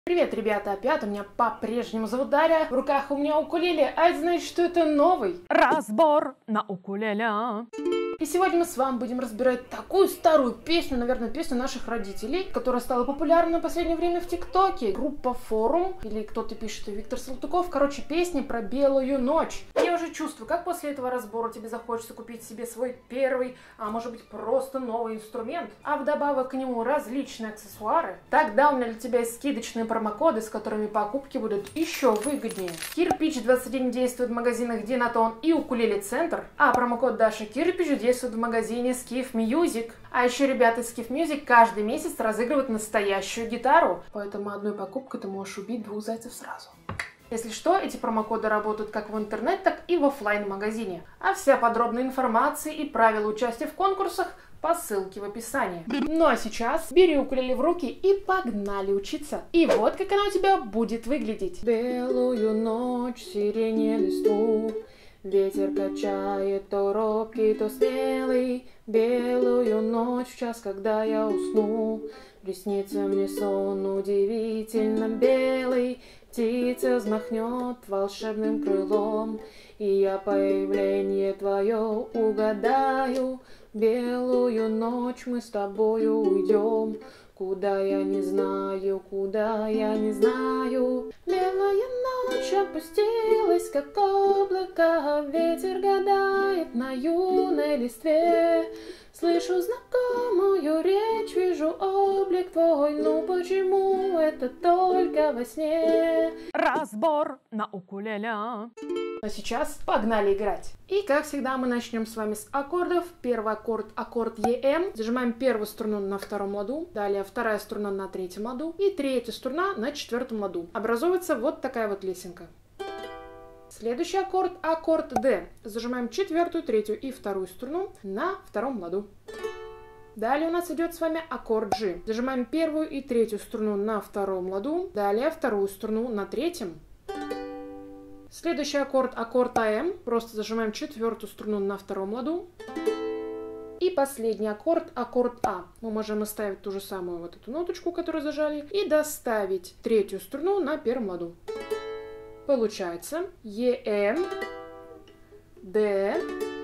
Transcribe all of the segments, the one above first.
Привет, ребята, опять меня по-прежнему зовут Дарья, в руках у меня укулеле, а это значит, что это новый разбор на укулеле. И сегодня мы с вами будем разбирать такую старую песню, наверное, песню наших родителей, которая стала популярна в последнее время в ТикТоке. Группа Форум, или кто-то пишет Виктор Салтыков, короче, песни про белую ночь. Я уже чувствую, как после этого разбора тебе захочется купить себе свой первый, а может быть просто новый инструмент, а вдобавок к нему различные аксессуары. Тогда у меня для тебя есть скидочные промокоды, с которыми покупки будут еще выгоднее. Кирпич 21 действует в магазинах Динатон и Укулеле Центр, а промокод Даша Кирпич действует в магазине Skiff Music. А еще ребята из Skiff Music каждый месяц разыгрывают настоящую гитару, поэтому одной покупкой ты можешь убить двух зайцев сразу. Если что, эти промокоды работают как в интернет, так и в офлайн-магазине. А вся подробная информация и правила участия в конкурсах по ссылке в описании. Ну а сейчас бери укулеле в руки и погнали учиться. И вот как она у тебя будет выглядеть. Белую ночь, сирени листву, ветер качает то робкий, то смелый. Белую ночь в час, когда я усну, приснится мне сон удивительно белый. Птица взмахнет волшебным крылом, и я появление твое угадаю. Белую ночь мы с тобою уйдем, куда я не знаю, куда я не знаю. Белая ночь опустилась, как облако, ветер гадает на юной листве. Слышу знакомую речь, вижу облик твой, ну почему это только во сне? Разбор на укулеле. А сейчас погнали играть. И как всегда мы начнем с вами с аккордов. Первый аккорд ЕМ. Зажимаем первую струну на втором ладу, далее вторая струна на третьем ладу и третья струна на четвертом ладу. Образуется вот такая вот лесенка. Следующий аккорд Д. Зажимаем четвертую, третью и вторую струну на втором ладу. Далее у нас идет с вами аккорд G. Зажимаем первую и третью струну на втором ладу, далее вторую струну на третьем. Следующий аккорд АМ. Просто зажимаем четвертую струну на втором ладу. И последний аккорд А. Мы можем оставить ту же самую вот эту ноточку, которую зажали, и доставить третью струну на первом ладу. Получается ЕМ, Д,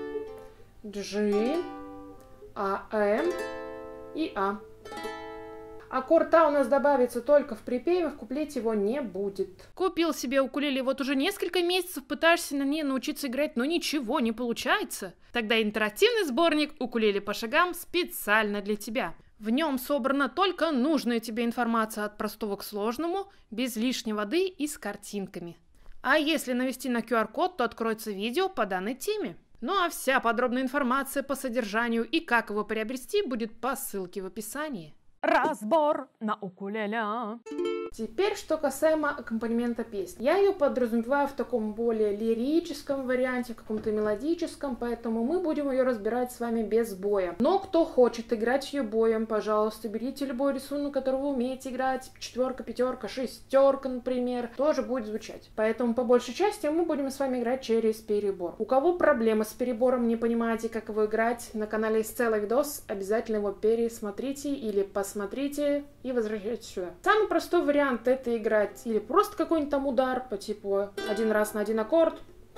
G, АМ и А. Аккорд А у нас добавится только в припеве, в куплете его не будет. Купил себе укулеле, вот уже несколько месяцев пытаешься на ней научиться играть, но ничего не получается. Тогда интерактивный сборник «Укулеле по шагам» специально для тебя. В нем собрана только нужная тебе информация от простого к сложному, без лишней воды и с картинками. А если навести на QR-код, то откроется видео по данной теме. Ну а вся подробная информация по содержанию и как его приобрести будет по ссылке в описании. Разбор на укулеле. Теперь, что касаемо аккомпанемента песни. Я ее подразумеваю в таком более лирическом варианте, в каком-то мелодическом, поэтому мы будем ее разбирать с вами без боя. Но кто хочет играть ее боем, пожалуйста, берите любой рисунок, который вы умеете играть. Четверка, пятерка, шестерка, например, тоже будет звучать. Поэтому, по большей части, мы будем с вами играть через перебор. У кого проблемы с перебором, не понимаете, как его играть, на канале есть целый видос, обязательно его пересмотрите или посмотрите и возвращайтесь сюда. Самый простой вариант это играть или просто какой-нибудь там удар по типу один раз на один аккорд.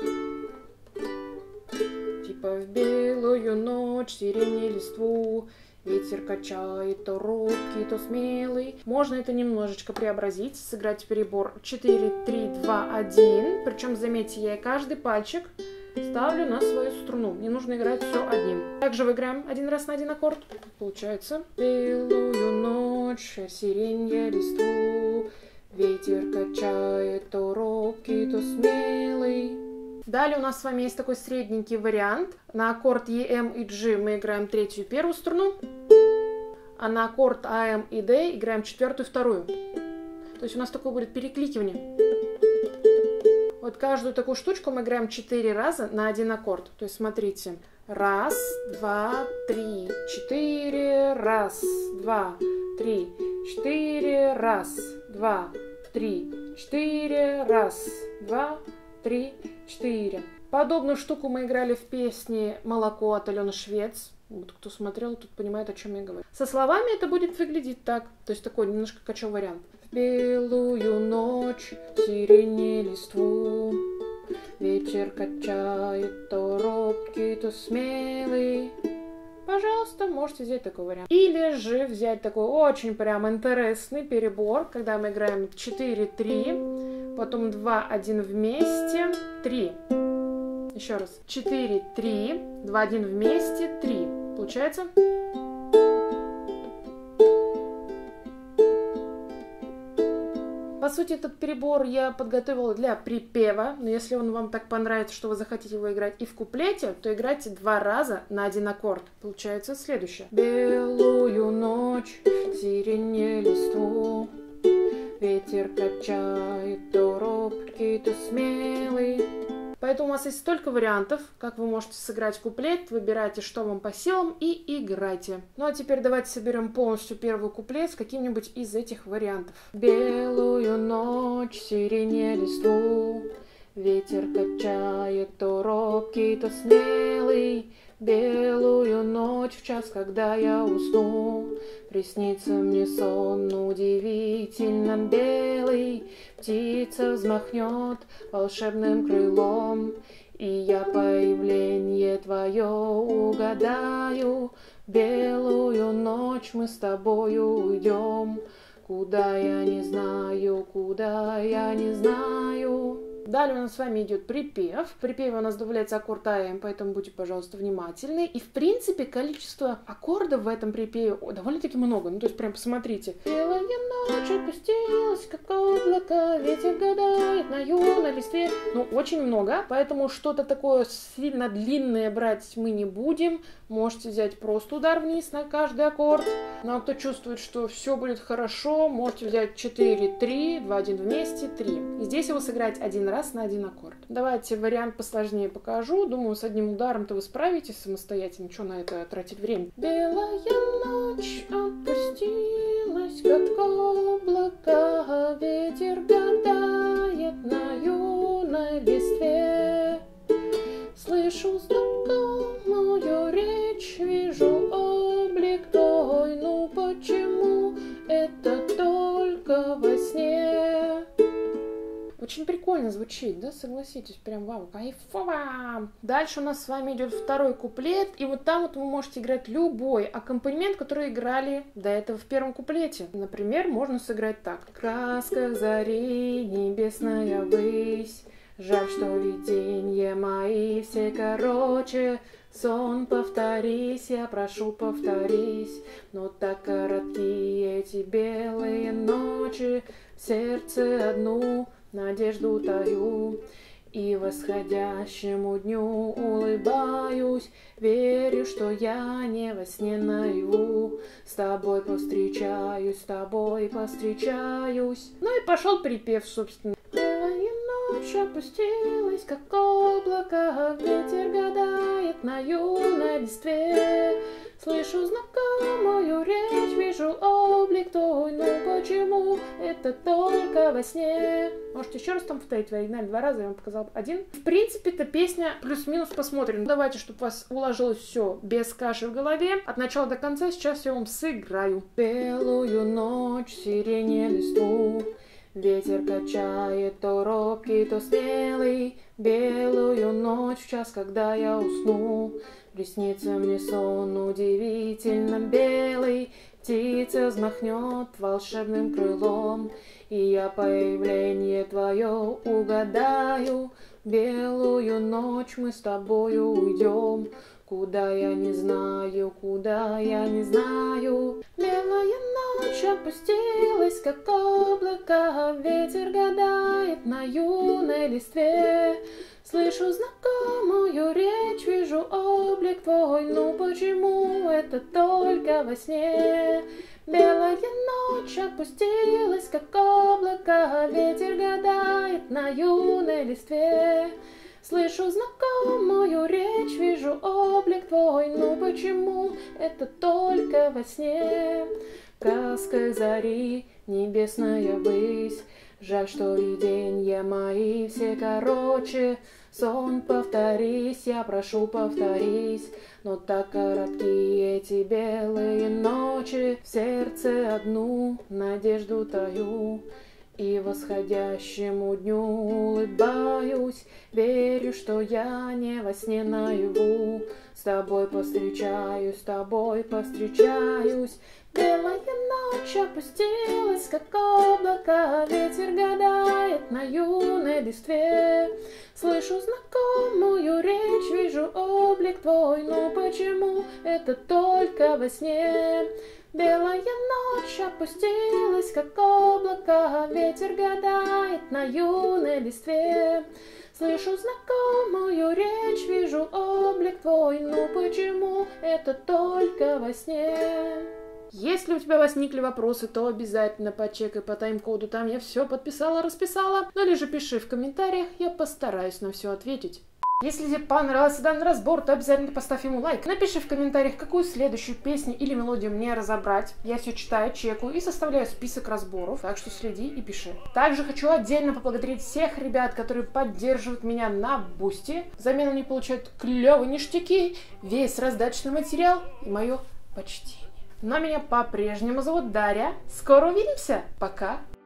Типа в белую ночь, сирени листву, ветер качает то робкий, то смелый. Можно это немножечко преобразить, сыграть перебор 4, 3, 2, 1. Причем, заметьте, я каждый пальчик ставлю на свою струну. Не нужно играть все одним. Также выиграем один раз на один аккорд. Получается. Белую ночь, сиренья листву, ветер качает то робкий, то смелый. Далее у нас с вами есть такой средненький вариант. На аккорд ЕМ и G мы играем третью и первую струну, а на аккорд АМ и Д играем четвертую и вторую. То есть у нас такое будет перекликивание. Вот каждую такую штучку мы играем 4 раза на один аккорд. То есть смотрите. Раз, два, три, четыре. Раз, два, три, четыре. Раз, два, три, четыре. Раз, два, три, четыре. Подобную штуку мы играли в песне «Молоко» от Алены Швец. Вот кто смотрел, тут понимает, о чем я говорю. Со словами это будет выглядеть так. То есть такой немножко кочевой вариант. белую ночь, сирени листву. Ветер качает то робкий, то смелый. Пожалуйста, можете взять такой вариант. Или же взять такой очень прям интересный перебор, когда мы играем 4-3, потом 2-1 вместе, 3. Еще раз. 4-3, 2-1 вместе, 3. Получается? По сути, этот перебор я подготовила для припева, но если он вам так понравится, что вы захотите его играть и в куплете, то играйте 2 раза на один аккорд. Получается следующее. Белую ночь, сирени листву, ветер качает то робкий, то смелый. Поэтому у вас есть столько вариантов, как вы можете сыграть куплет, выбирайте, что вам по силам, и играйте. Ну а теперь давайте соберем полностью первый куплет с каким-нибудь из этих вариантов. Белую ночь, сирени листву, ветер качает то робкий, то смелый. Белую ночь в час, когда я усну, приснится мне сон удивительно белый. Птица взмахнет волшебным крылом, и я появление твое угадаю. Белую ночь мы с тобою уйдем, куда я не знаю, куда я не знаю. Далее у нас с вами идет припев. В припеве у нас добавляется аккорд АМ, поэтому будьте, пожалуйста, внимательны. И, в принципе, количество аккордов в этом припеве довольно-таки много. Ну, то есть, прям посмотрите. Белая ночь опустилась, как облако, ветер гадает на юной листве. Ну, очень много, поэтому что-то такое сильно длинное брать мы не будем. Можете взять просто удар вниз на каждый аккорд. Ну, а кто чувствует, что все будет хорошо, можете взять 4-3, 2-1 вместе, 3. И здесь его сыграть один раз на один аккорд. Давайте вариант посложнее покажу. Думаю, с одним ударом-то вы справитесь самостоятельно. Что на это тратить время? Белая ночь опустилась, как облако, ветер гадает на юной листве. Слышу знакомую речь, вижу облик твой, ну почему это только во сне? Очень прикольно звучит, да, согласитесь, прям вау, кайфово! Дальше у нас с вами идет второй куплет, и вот там вот вы можете играть любой аккомпанемент, который играли до этого в первом куплете. Например, можно сыграть так. В красках зари небесная высь, жаль, что виденья мои все короче. Сон, повторись, я прошу, повторись, но так коротки эти белые ночи. В сердце одну надежду таю, и восходящему дню улыбаюсь. Верю, что я не во сне наяву, с тобой повстречаюсь, с тобой повстречаюсь. Ну и пошел припев, собственно. Белая ночь опустилась, как облако, ветер гадает на юной листве. Слышу знакомую речь, вижу облик твой, ну почему это только во сне? Можете еще раз там повторить в оригинале 2 раза, я вам показала 1. В принципе, эта песня плюс-минус посмотрим. Давайте, чтобы у вас уложилось все без каши в голове. От начала до конца сейчас я вам сыграю. Белую ночь, сирени листву, ветер качает то робкий, то смелый. Белую ночь в час, когда я усну, приснится мне сон удивительно белый. Птица взмахнет волшебным крылом, и я появление твое угадаю. Белую ночь мы с тобою уйдем, куда я не знаю, куда я не знаю. Белая ночь опустилась, как облако, ветер гадает на юной листве. Слышу знакомую речь, вижу облик твой, ну почему это только во сне? Белая ночь опустилась, как облако, ветер гадает на юной листве. Слышу знакомую речь, вижу облик твой, ну почему это только во сне? В красках зари небесная высь, Жаль, что видения мои все короче. Сон, повторись, я прошу, повторись. Но так короткие эти белые ночи. В сердце одну надежду таю. И восходящему дню улыбаюсь. Верю, что я не во сне наяву. С тобой повстречаюсь, с тобой повстречаюсь. Белая ночь опустилась, как облако. Ветер гадает на юной листве. Слышу знакомую речь, вижу облик твой. Ну почему это только во сне? Белая ночь опустилась, как облако. Ветер гадает на юной листве. Слышу знакомую речь, вижу облик твой. Ну почему это только во сне? Если у тебя возникли вопросы, то обязательно почекай по тайм-коду, там я все подписала, расписала. Ну или же пиши в комментариях, я постараюсь на все ответить. Если тебе понравился данный разбор, то обязательно поставь ему лайк. Напиши в комментариях, какую следующую песню или мелодию мне разобрать. Я все читаю, чекаю и составляю список разборов, так что следи и пиши. Также хочу отдельно поблагодарить всех ребят, которые поддерживают меня на Бусти. Взамен они получают клевые ништяки, весь раздаточный материал и мое почтение. Но меня по-прежнему зовут Дарья. Скоро увидимся. Пока.